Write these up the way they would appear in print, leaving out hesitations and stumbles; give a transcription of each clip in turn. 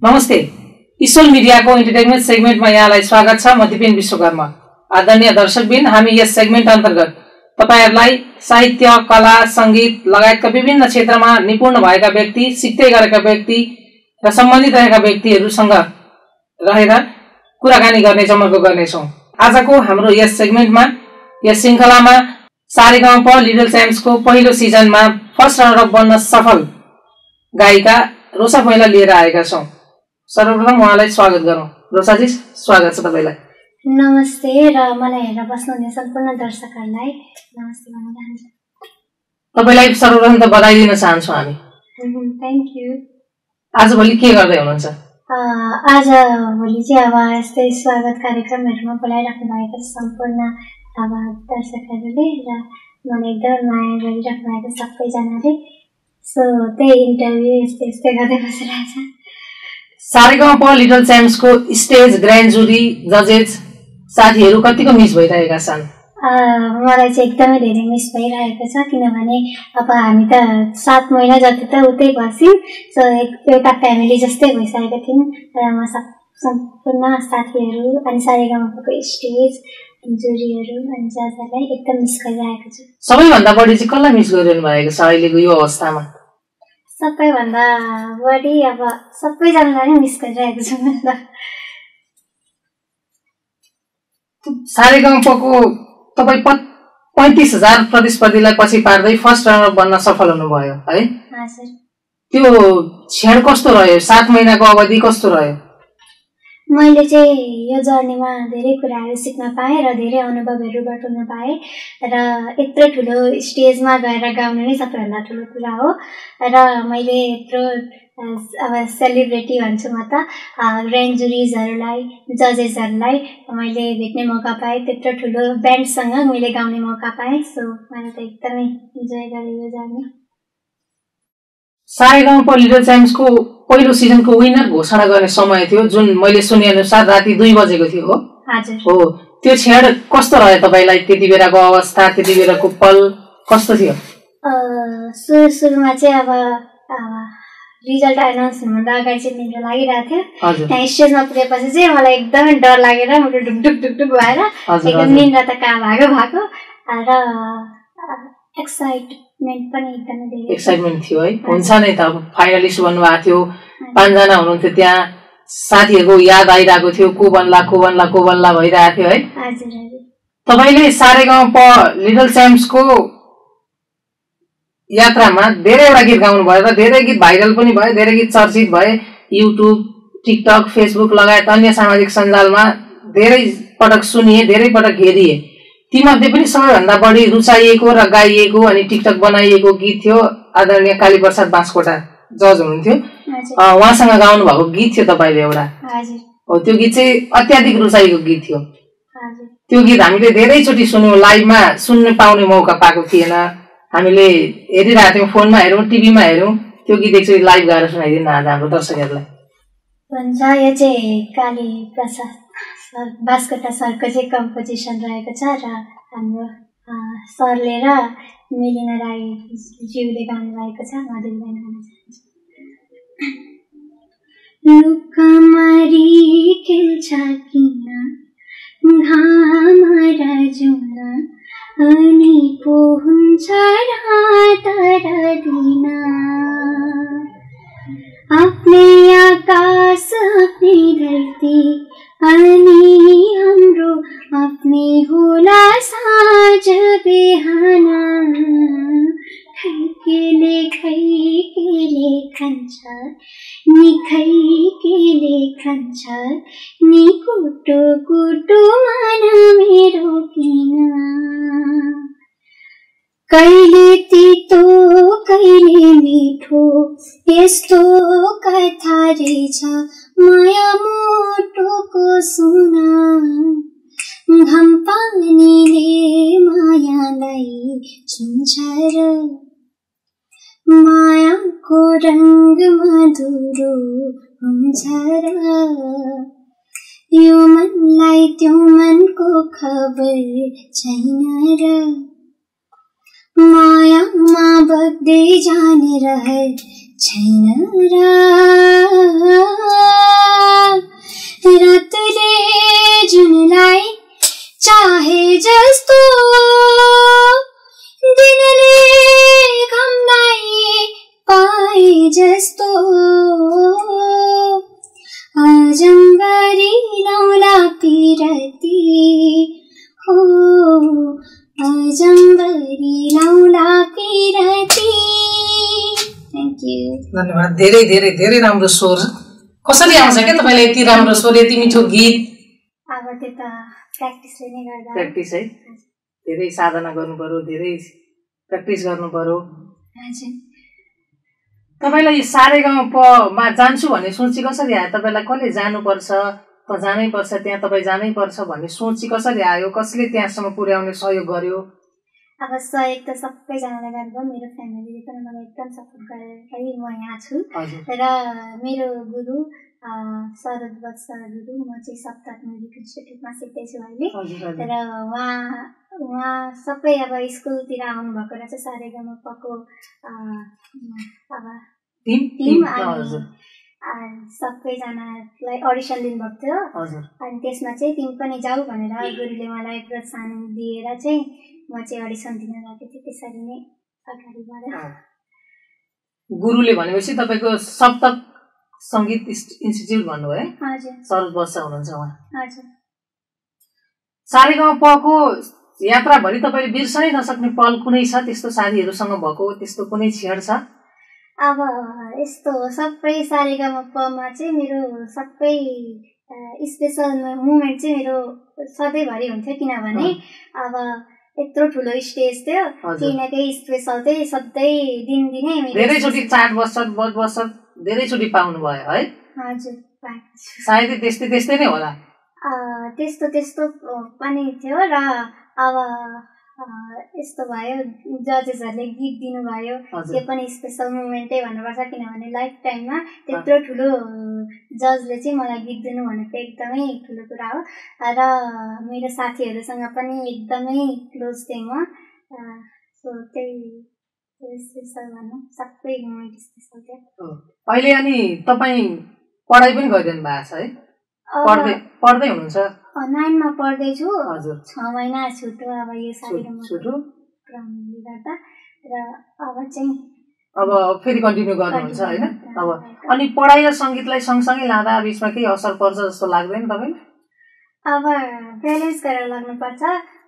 नमस्ते। ईश्वर मिडियाको इन्टरटेनमेन्ट सेगमेन्टमा यहाँलाई स्वागत छ। म दिपेन विश्वकर्मा। आदरणीय दर्शकबिन, हामी यस सेगमेन्ट अन्तर्गत तपाईहरुलाई साहित्य, कला, संगीत लगायतका विभिन्न क्षेत्रमा निपुण भएका व्यक्ति, सिक्दै गरेका व्यक्ति र सम्बन्धित रहेका व्यक्तिहरुसँग रहेर कुराकानी गर्ने जमर्को गर्नेछौं। आजको हाम्रो यस सेगमेन्टमा, यस श्रृंखलामा सारेगामाप लिटल च्याम्प्सको पहिलो सिजनमा फर्स्ट रनर अप बन्न सफल गायिका रोसा भैला लिएर आएका छौं। सर्वप्रथम उहाँलाई स्वागत गरौं। रोसाजी, स्वागत छ तपाईलाई। नमस्ते र मलाई हेरेर बस्नुहुने सम्पूर्ण दर्शकहरुलाई नमस्ते भन्न चाहन्छु। तपाईलाई सर्वप्रथम त बधाई दिन चाहन्छौं हामी। Thank you. आज भोलि के गर्दै हुनुहुन्छ? आज भोलि चाहिँ अब यस्तै स्वागत कार्यक्रमहरुमा बोलाइराख्नु भएको सम्पूर्ण अब दर्शकहरुले र मलाई एकदम माया गरिराख्नु भएको सबैजनाले, सो त्यही इन्टरभ्यु यस्तै गर्दै बसिरहेछ। सारेगामाप लिटल च्याम्प्सको स्टेज, ग्रान्ड जुरी, जजेस साथीहरु कतिको मिस भइरहेका छन्? मलाई चाहिँ एकदमै धेरै मिस भइरहेको छ, किनभने अब हामी त 7 महिना जति त उतै बस्यौं, सो एउटा फ्यामिली जस्तै भइसकेको थियौं। र म सम्पूर्ण साथीहरु अनि सारेगामापको स्टेज, जुरीहरु अनि जजलाई एकदम मिस गरिरहेको छु। सबैभन्दा बढी चाहिँ कसलाई मिस गरिरहनु भएको छ अहिलेको यो अवस्थामा? सबैभन्दा बढी अब सबैजनालाई नै मिस गरिरहेको छु म त। सारेगामापको तपाई 35,000 प्रतिस्पर्धीलाई पछि पार्दै फर्स्ट रनर बन्न सफल हुनुभयो है? हजुर। त्यो क्षण कस्तो रह्यो? 7 महिनाको अवधि कस्तो रह्यो? मैले चाहिँ यो जर्नीमा धेरै कुराहरू सिक्न पाएँ र धेरै अनुभवहरू बटुल्न पाएँ र यत्रो ठुलो स्टेजमा गएर गाउनु नै सबैभन्दा ठुलो कुरा हो। र मैले यत्रो अब सेलिब्रिटी भन्छु म त, ग्रान्ड जुरिजहरूलाई, जजेसहरूलाई मैले भेट्ने मौका पाएँ, त्यत्रो ठुलो ब्यान्डसँग मैले गाउने मौका पाएँ। सो मैले त एकदमै इन्जोय गरेँ यो जर्नी। सारेगामाप लिटल च्याम्प्सको पहिलो सिजनको विनर घोषणा गर्ने समय थियो, जुन मैले सुने अनुसार राति 2 बजेको थियो हो? हजुर। हो, त्यो क्षण कस्तो रह्यो तपाईलाई? त्यति बेलाको अवस्था, त्यति बेलाको पल कस्तो थियो? सुरुमा चाहिँ अब रिजल्ट अनाउन्स हुनुभन्दा अगाडि चाहिँ निद्रा लागिरहेको थियो। त्यहाँ स्टेजमा पुगेपछि चाहिँ मलाई एकदमै डर लागेर मुटु ढुकढुक ढुकढुक भएर एकदम निद्रा त कहाँ भएको र एक्साइटमेन्ट पनि एकदमै धेरै एक्साइटमेन्ट थियो है? हुन्छ नै त, अब फाइनलिस्ट बन्नुभएको थियो, 5 जना हुनुहुन्थ्यो त्यहाँ, साथीहरुको याद आइरहेको थियो, को बन्ला भइरहेको थियो है? हजुर हजुर। तपाईले सारेगामाप लिटल च्याम्प्सको यात्रामा धेरैवटा गीत गाउनु भयो र धेरै गीत भाइरल पनि भयो, धेरै गीत चर्चित भए, युट्युब, टिकटक, फेसबुक लगायत अन्य सामाजिक सञ्जालमा धेरै पटक सुनिए, धेरै पटक हेरिए। तीमध्ये पनि सबैभन्दा बढी रुचाइएको र गाइएको अनि टिकटक बनाइएको गीत थियो आदरणीय कालीप्रसाद बास्कोटा जज हुनुहुन्थ्यो, उहाँसँग गाउनु भएको गीत थियो तपाईले एउटा। हो, त्यो गीत चाहिँ अत्याधिक रुचाइएको गीत थियो। त्यो गीत हामीले धेरैचोटि सुन्यौं, लाइभमा सुन्न पाउने मौका पाएको थिएन। हामीले हेरिरहेको थियौं, फोनमा हेरौं, टिभीमा हेरौं। त्यो गीत एकचोटि लाइभ गाएर सुनाइदिनु आज हाम्रो दर्शकहरुलाई। हुन्छ, यो चाहिँ कालीप्रसाद बास्कोटा सरको चाहिँ कम्पोजिसन रहेको छ र हाम्रो सरले र मिलिना राई ज्यूले गाउनु भएको छ। म दुईजना गाउन चाहन्छु। लुकामारी खेल्छ किन घाम र जुन, अनि पो हुन्छ रात र दिन, आफ्नै आकाश आफ्नै धरती अनि हाम्रो आफ्नै होला साँझ बिहान, खैकेले खान्छ खैकेले खान्छ नि कुटो कुटो मन मेरो किन, कहिले तितो कहिले मिठो यस्तो कथा रहेछ माया मोटोको सुन, घम पानीले मायालाई छुन्छ र मायाको रंग मधुरो हुन्छ र, यो मनलाई त्यो मनको खबर छैन र, मायामा बग्दै जाने रहर छैन र। धेरै धेरै धेरै राम्रो स्वर कसरी आउँछ के तपाईलाई यति राम्रो स्वर यति मिठो गीत अब त्यो त प्र्याक्टिसले नै गर्दा प्र्याक्टिस है धेरै साधना गर्नु पर्यो धेरै प्र्याक्टिस गर्नु पर्यो हजुर तपाईलाई सारेगामामा जान्छु भन्ने सोच कसरी आयो तपाईलाई कसले जानुपर्छ त जानै पर्छ त्यहाँ तपाईँ जानै पर्छ भन्ने सोच कसरी आयो कसले त्यहाँसम्म पुर्याउने सहयोग गर्यो अब सहयोग त सबैजनाले गर्नुभयो मेरो फ्यामिलीले पनि मलाई एकदम सपोर्ट गरेर म यहाँ छु र मेरो गुरु शरद वत्स गुरु म चाहिँ सप्तक म्युजिक इन्स्टिट्युटमा सिक्दैछु अहिले र उहाँ सबै अब स्कुलतिर आउनुभएको रहेछ सारेगामापाको अब टिम सबैजनालाई अडिसन लिनुभएको थियो अनि त्यसमा चाहिँ तिमी पनि जाऊ भनेर गुरुले मलाई प्रोत्साहन दिएर चाहिँ म चाहिँ अडिसन दिन गएको थिएँ त्यसरी नै अगाडि बढ्यो गुरुले भनेपछि तपाईँको सप्तक सङ्गीत इन्स्टिट्युट भन्नुभयो है हजुर शरद वर्ष हुनुहुन्छ उहाँ हजुर सारेगामापाको यात्राभरि तपाईँले बिर्सनै नसक्ने पल कुनै छ त्यस्तो साथीहरूसँग भएको त्यस्तो कुनै क्षण छ अब यस्तो सबै सारेगामापामा चाहिँ मेरो सबै स्पेसल मोमेन्ट चाहिँ मेरो सधैँभरि हुन्थ्यो किनभने अब यत्रो ठुलो स्टेज थियो केही न केही स्पेसल चाहिँ सधैँ दिनदिनै धेरैचोटि 4 वर्ष धेरैचोटि पाउनु भयो है हजुर सायदै त्यस्तै नै होला त्यस्तो पनि थियो र अब यस्तो भयो जजेसहरूले गीत दिनुभयो त्यो पनि स्पेसल मोमेन्टै भन्नुपर्छ किनभने लाइफ टाइममा त्यत्रो ठुलो जजले चाहिँ मलाई गीत दिनु भनेको एकदमै ठुलो कुरा हो र मेरो साथीहरूसँग पनि एकदमै क्लोज थिएँ म सो त्यही स्पेसल भनौँ सबै मोमेन्ट स्पेसल थियो अहिले अनि तपाईँ पढाइ पनि गरिरहनु भएको छ है पढ्दै हुनुहुन्छ 9 मा पढ्दैछु हजुर 6 महिना छुट्यो अब यो सारेगामाको क्रमले गर्दा र अब फेरि कन्टिन्यू गर्नुहुन्छ हैन अब अनि पढाइ र संगीतलाई सँगसँगै लाँदा बीचमा केही असर पर्छ जस्तो लाग्दैन तपाईलाई अब ब्यालेन्स गरेर लाग्नुपर्छ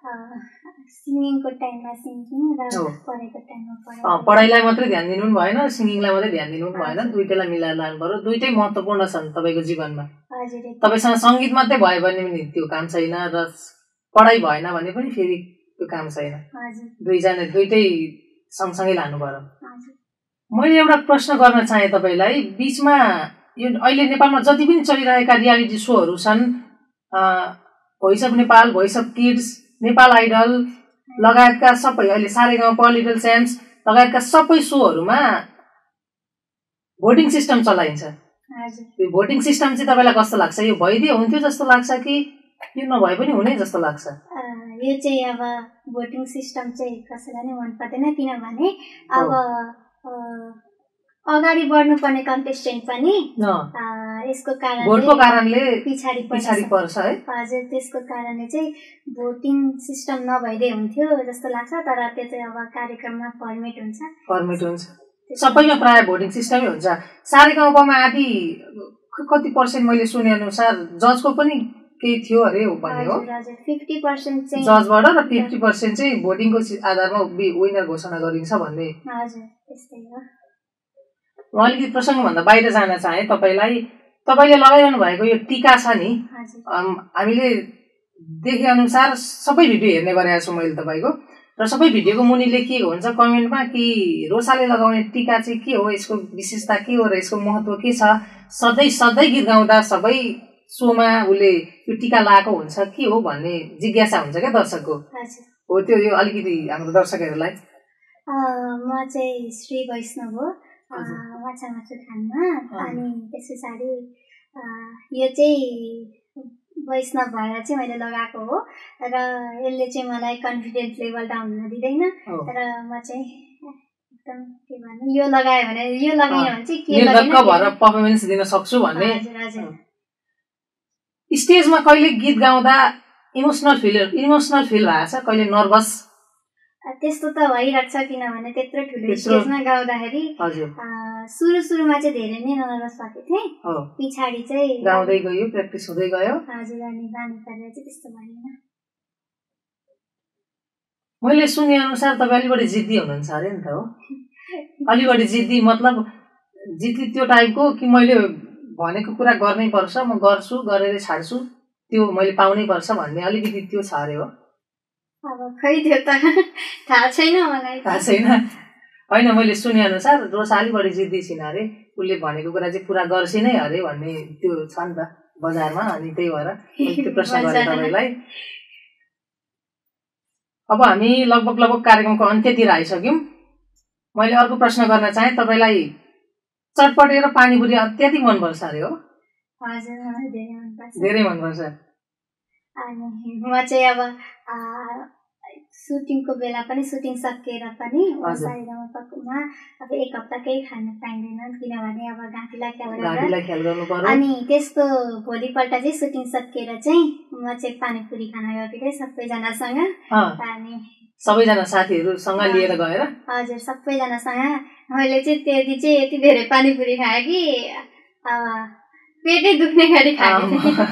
सिंगिङको टाइममा सिंगिङ र पढाइको टाइममा पढाइ पढाइलाई मात्रै ध्यान दिनु पनि भएन सिंगिङलाई मात्रै ध्यान दिनु पनि भएन दुईटैलाई मिलाएर लानु पर्यो दुईटै महत्त्वपूर्ण छन् तपाईको जीवनमा हजुर तपाईसँग संगीत मात्रै भयो भने पनि त्यो काम छैन र पढाइ भएन भने पनि फेरि त्यो काम छैन हजुर दुईटै सँगसँगै लानु पर्यो मैले एउटा प्रश्न गर्न चाहे तपाईलाई बीचमा यो अहिले नेपालमा जति पनि चलिरहेका रियालिटी सोहरू छन् voice of Nepal voice of kids Nepal idol लगायतका सबै अहिले सारेगामापा लिटल च्याम्प्स लगायतका सबै सोहरूमा भोटिङ सिस्टम चलाइन्छ यो भोटिङ सिस्टम चाहिँ तपाईलाई कस्तो लाग्छ यो भइदिए हुन्थ्यो जस्तो लाग्छ कि यो नभए पनि हुने जस्तो लाग्छ यो चाहिँ अब भोटिङ सिस्टम चाहिँ कसैलाई नै मन पर्दैन किनभने अब अगाडि बढ्नुपर्ने कन्टेस्टेन्ट पनि यसको कारणले पिछाडी पर्छ है हजुर त्यसको कारणले चाहिँ भोटिङ सिस्टम नभइदिए हुन्थ्यो जस्तो लाग्छ तर त्यो चाहिँ अब कार्यक्रममा फर्मेट हुन्छ सबैमा प्राय भोटिङ सिस्टमै हुन्छ सारेगामापामा आदि कति पर्सेन्ट मैले सुने अनुसार जजको पनि केही थियो अरे भन्ने हो 50% चाहिँ जजबाट र 50% चाहिँ भोटिङको आधारमा विनर घोषणा गरिन्छ भन्ने हजुर त्यस्तै हो म अलिकति प्रसङ्गभन्दा बाहिर जान चाहे तपाईँले लगाइरहनु भएको यो टीका छ नि हामीले देखे अनुसार सबै भिडियो हेर्ने गरेको छु मैले तपाईँको र सबै भिडियोको मुनि लेखिएको हुन्छ कमेन्टमा कि रोसाले लगाउने टीका चाहिँ के हो यसको विशेषता के हो र यसको महत्त्व के छ सधैँ गीत गाउँदा सबै सोमा उसले यो टीका लगाएको हुन्छ के हो भन्ने जिज्ञासा हुन्छ क्या दर्शकको हो त्यो यो अलिकति हाम्रो दर्शकहरूलाई म चाहिँ श्री वैष्णव हो माछा मासु खानमा अनि त्यस पछाडि यो चाहिँ वैष्णव भएर चाहिँ मैले लगाएको हो र यसले चाहिँ मलाई कन्फिडेन्स लेभल डाउन हुन दिँदैन र म चाहिँ एकदम के भन्नु यो लगायो भने यो लगाएन भने चाहिँ के निर्धक्क भएर परफर्मेन्स दिन सक्छु भन्ने स्टेजमा कहिले गीत गाउँदा इमोसनल फिल भएको छ कहिले नर्भस त्यस्तो त भइरहेको छ किनभने त्यत्रो ठुलो स्टेजमा गाउँदाखेरि सुरुमा चाहिँ धेरै नै नर्भस भएको थिएँ पछाडि चाहिँ गाउँदै गयो प्र्याक्टिस हुँदै गयो हजुर अनि गाने गरेर चाहिँ त्यस्तो भएन मैले सुने अनुसार तपाईँ अलि बढी जिद्दी हुनुहुन्छ अरे नि त हो अलि बढी जिद्दी मतलब जितले त्यो टाइपको कि मैले भनेको कुरा गर्नै पर्छ, म गर्छु, गरेर छाड्छु, त्यो मैले पाउनै पर्छ भन्ने अलिकति त्यो छ अरे हो। अब खै त्यो त थाहा छैन मलाई, थाहा छैन। होइन, मैले सुने अनुसार रोसा अलि बढी जिद्दी छिन् अरे, उसले भनेको कुरा चाहिँ पुरा गर्छ नै अरे भन्ने त्यो छ नि त बजारमा। अनि त्यही भएर त्यो प्रश्न गरेँ तपाईँलाई। अब हामी लगभग कार्यक्रमको अन्त्यतिर आइसक्यौँ। मैले अर्को प्रश्न गर्न चाहे, तपाईँलाई चटपटे र पानीपुरी अत्याधिक मनपर्छ अरे हो? हजुर, मलाई धेरै मनपर्छ। धेरै मनपर्छ। अनि म चाहिँ अब सुटिङको बेला पनि, सुटिङ सकिएर पनि सारेगामामा अब एक हप्ता केही खान पाइँदैन, किनभने अब घाँटीलाई ख्याल गर्नु पर्यो। अनि त्यसको भोलिपल्ट चाहिँ सुटिङ सकिएर चाहिँ म चाहिँ पानीपुरी खान गएको थिएँ सबैजनासँग। अनि सबैजना साथीहरूसँग लिएर गएर? हजुर, सबैजनासँग। मैले चाहिँ त्यो दिन चाहिँ यति धेरै पानीपुरी खाएँ कि पेटै दुख्ने गरी खाएँ।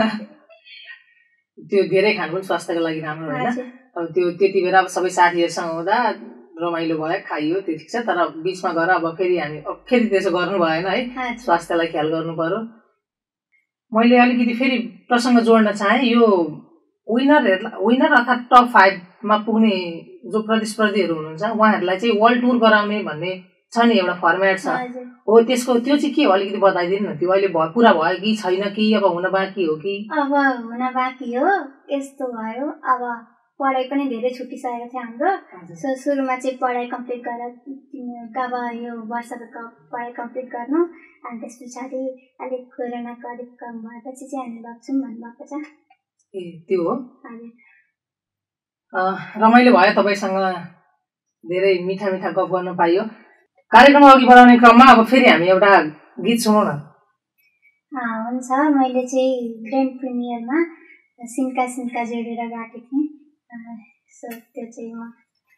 त्यो धेरै खानु पनि स्वास्थ्यको लागि राम्रो होइन। अब त्यो त्यति बेला अब सबै साथीहरूसँग हुँदा रमाइलो भयो, खाइयो, त्यो ठिक छ। तर बिचमा गएर अब फेरि त्यसो गर्नु भएन है, स्वास्थ्यलाई ख्याल गर्नु पर्यो। मैले अलिकति फेरि प्रसङ्ग जोड्न चाहेँ, यो विनर अर्थात् टप 5 मा पुग्ने जो प्रतिस्पर्धीहरू हुनुहुन्छ उहाँहरूलाई चाहिँ वर्ल्ड टुर गराउने भन्ने छ नि, एउटा फर्मेट छ हो। त्यसको त्यो चाहिँ के हो अलिकति बताइदिनु न। त्यो अहिले पुरा भयो कि छैन, कि अब हुन बाँकी हो कि? अब हुन बाँकी हो। यस्तो भयो, अब पढाइ पनि धेरै छुटिसकेको थियो हाम्रो। सुरुमा चाहिँ पढाइ कम्प्लिट गरेर अब यो वर्षको पढाइ कम्प्लिट गर्नु, अनि त्यस पछाडि अलिक कोरोनाको अलिक कम भएपछि चाहिँ हामी लग्छौँ भन्नुभएको छ। ए त्यो हो। रमाइलो भयो तपाईँसँग, धेरै मिठा मिठा गफ गर्न पाइयो। कार्यक्रम अघि बढाउने क्रममा अब फेरि हामी एउटा गीत सुनौँ न। हुन्छ। मैले चाहिँ ग्रान्ड प्रिमियरमा सिन्का सिन्का जोडेर गाएको थिएँ, सो त्यो चाहिँ म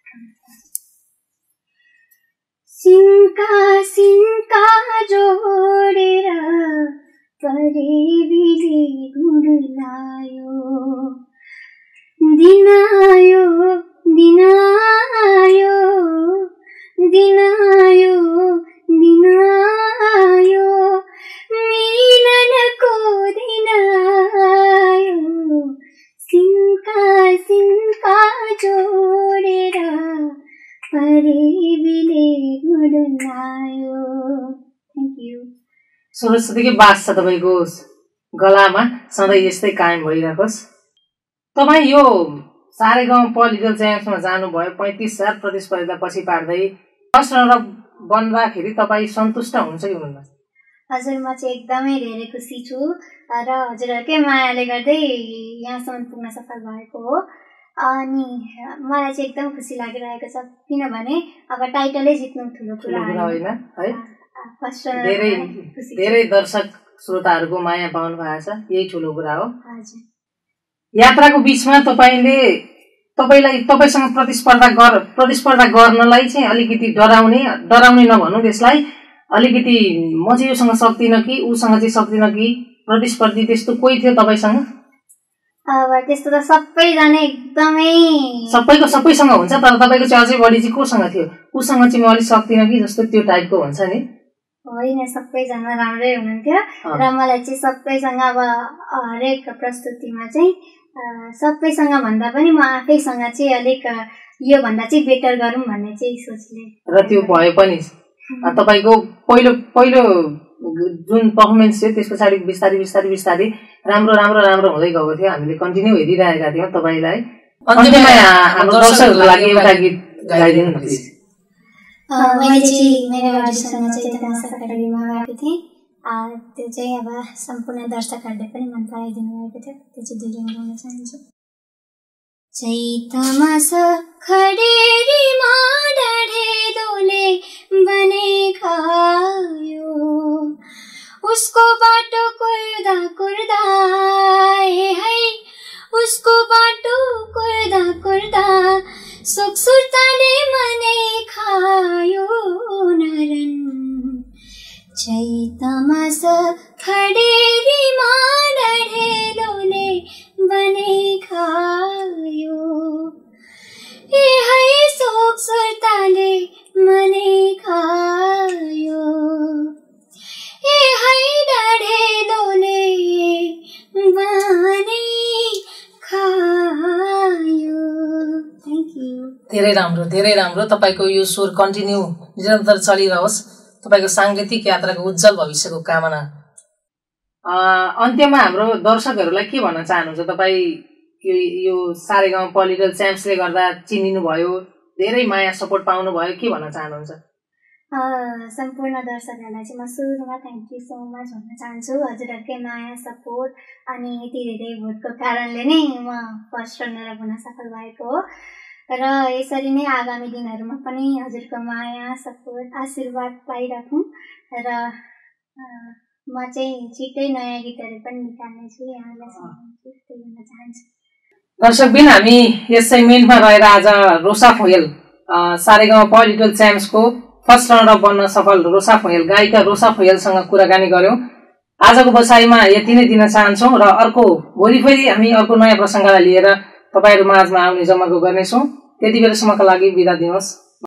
सिन्का सिन्का जोडेर परेबीले गुडलायो, दिनायो दिनायो दिनायो दिनायो, मिलनको दिनायो, सिन्का सिन्का जोडेर परेबीले गुडलायो। Thank you. सुरुदेखि बास छ तपाईँको गलामा, सधैँ यस्तै कायम भइराखोस्। तपाईँ यो सारेगाउँ पोलिटिकल च्याम्प्समा जानुभयो, 35,000 प्रतिस्पर्धा पछि पार्दै फर्स्ट रनर बन्दाखेरि तपाईँ सन्तुष्ट हुनुहुन्छ कि हुनुहुन्न? हजुर, म चाहिँ एकदमै धेरै खुसी छु र हजुरहरूकै मायाले गर्दै यहाँसम्म पुग्न सफल भएको हो। अनि मलाई चाहिँ एकदम खुसी लागिरहेको छ, किनभने अब टाइटलै जित्नु ठुलो कुरा होइन है। फर्स्ट धेरै दर्शक श्रोताहरूको माया पाउनु भएको छ, यही ठुलो कुरा हो। हजुर। यात्राको बिचमा तपाईँसँग प्रतिस्पर्धा गर्नलाई चाहिँ अलिकति डराउने नभनौँ, त्यसलाई अलिकति म चाहिँ योसँग सक्दिनँ कि उसँग चाहिँ सक्दिनँ कि, प्रतिस्पर्धी त्यस्तो कोही थियो तपाईँसँग? अब त्यस्तो त सबैजना एकदमै सबैसँग हुन्छ, तर तपाईँको चाहिँ अझै बढी चाहिँ कोसँग थियो? उसँग चाहिँ म अलिक सक्दिनँ कि जस्तो त्यो टाइपको हुन्छ नि? होइन, सबैजना राम्रै हुनुहुन्थ्यो र मलाई चाहिँ सबैसँग अब हरेक प्रस्तुतिमा चाहिँ सबैसँग भन्दा पनि म आफैसँग चाहिँ अलिक यो भन्दा चाहिँ बेटर गरौँ भन्ने चाहिँ सोचले, र त्यो भयो पनि। तपाईँको पहिलो जुन पर्फर्मेन्स थियो त्यस पछाडि बिस्तारै राम्रो हुँदै गएको थियो। हामीले कन्टिन्यू हेरिरहेका थियौँ तपाईँलाई। अन्त्यमा हाम्रो दर्शकहरूको लागि एउटा गीत गाइदिनु न प्लिज। मैले चाहिँ मेरो अडिसन चैतन्य एकाडेमीमा गएको थिएँ, त्यो चाहिँ अब सम्पूर्ण दर्शकहरूले पनि मन पराइदिनु भएको थियो, त्यो चाहिँ धेरै गाउन चाहन्छु। चैतमा खडेरीमा डढेलोले बने खायो, उसको बाटो कुर्दा कुर्दा है, उसको बाटो कुर्दा कुर्दा सुख सुर्ताले मनै खायो नरन। चैतमा खडेरीमा डढेलोले बने खायो, ए है सुख सुर्ताले मनै खायो। धेरै राम्रो तपाईको यो स्वर कन्टिन्यू निरन्तर चलिरहोस् तपाईको सांगीतिक यात्राको उज्जवल भविष्यको कामना अन्त्यमा हाम्रो दर्शकहरूलाई के भन्न चाहनुहुन्छ तपाई यो सारेगामा लिटल च्याम्प्सले गर्दा चिनिनु भयो धेरै माया सपोर्ट पाउनु भयो के भन्न चाहनुहुन्छ सम्पूर्ण दर्शकहरूलाई चाहिँ म सुरुमा थ्याङ्क यू सो मच भन्न चाहन्छु हजुरहरूकै माया सपोर्ट अनि यति धेरै भोटको कारणले नै म फर्स्ट रनर हुन सफल भएको हो र यसरी नै आगामी दिनहरूमा पनि हजुरको माया सपोर्ट आशीर्वाद पाइराखौँ र म चाहिँ छिट्टै नयाँ गीतहरू पनि निकाल्नेछु यहाँलाई भन्न चाहन्छु दर्शकबिन हामी यस सेगमेन्टमा रहेर आज रोसा फोयल सारेगामा लिटल च्याम्प्सको फर्स्ट रनर बन्न सफल रोसा फोयल गायिका रोसा फोयलसँग कुराकानी गर्यौं आजको बसाइमा यति नै दिन चाहन्छौं र अर्को भोलि फेरि हामी अर्को नयाँ प्रसङ्गलाई लिएर तपाईहरु माझमा आउने जमर्को गर्नेछौं त्यति बेलासम्मका लागि बिदा दिनुहोस्